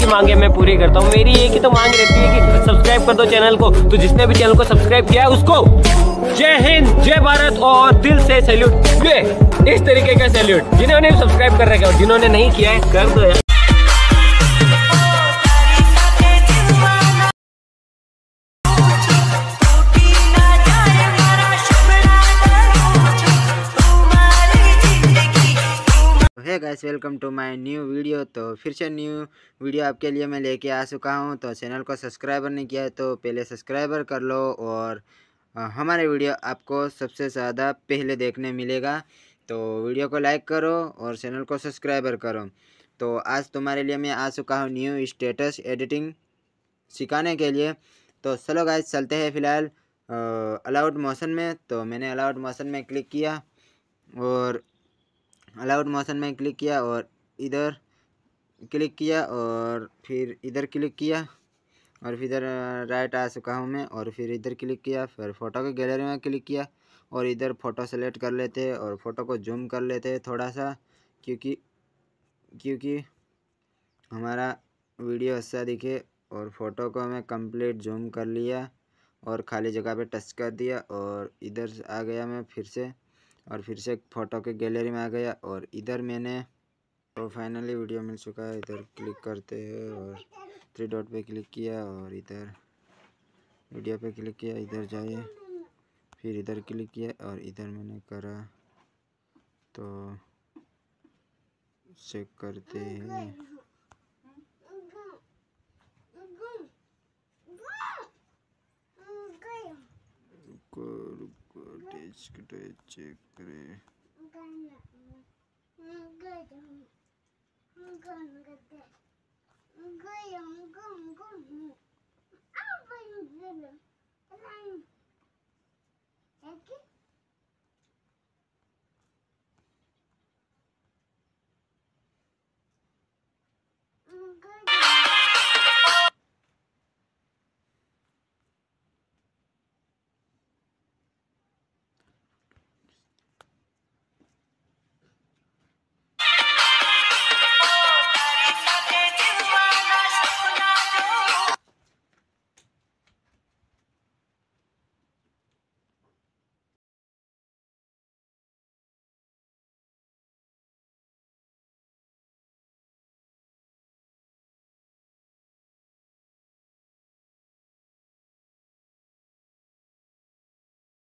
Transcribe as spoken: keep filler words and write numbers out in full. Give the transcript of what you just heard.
मांगे मैं पूरी करता हूँ। मेरी एक ही तो मांग रहती है कि सब्सक्राइब कर दो चैनल को। तो जिसने भी चैनल को सब्सक्राइब किया है उसको जय हिंद, जय भारत और दिल से सैल्यूट। ये इस तरीके का सैल्यूट। जिन्होंने सब्सक्राइब कर रखा है और जिन्होंने नहीं किया है कर दो यार। Hey guys, welcome to my new video. तो फिर से न्यू वीडियो आपके लिए मैं लेके आ चुका हूं। तो चैनल को सब्सक्राइबर नहीं किया है तो पहले सब्सक्राइबर कर लो और हमारे वीडियो आपको सबसे ज़्यादा पहले देखने मिलेगा। तो वीडियो को लाइक करो और चैनल को सब्सक्राइबर करो। तो आज तुम्हारे लिए मैं आ चुका हूँ न्यू स्टेटस एडिटिंग सिखाने के लिए। तो चलो गाइस चलते हैं फ़िलहाल अलाउड मोशन में। तो मैंने अलाउड मोशन में क्लिक किया और अलाउड मोशन में क्लिक किया और इधर क्लिक किया और फिर इधर क्लिक किया और फिर इधर राइट आ चुका हूँ मैं और फिर इधर क्लिक किया। फिर फ़ोटो की गैलरी में क्लिक किया और इधर फ़ोटो सेलेक्ट कर लेते हैं और फ़ोटो को जूम कर लेते हैं थोड़ा सा, क्योंकि क्योंकि हमारा वीडियो अच्छा दिखे। और फ़ोटो को मैं कंप्लीट जूम कर लिया और खाली जगह पे टच कर दिया और इधर आ गया मैं फिर से और फिर से फ़ोटो के गैलरी में आ गया और इधर मैंने तो फाइनली वीडियो मिल चुका है। इधर क्लिक करते हैं और थ्री डॉट पे क्लिक किया और इधर वीडियो पे क्लिक किया, इधर जाइए, फिर इधर क्लिक किया और इधर मैंने करा। तो चेक करते हैं। चेक करें।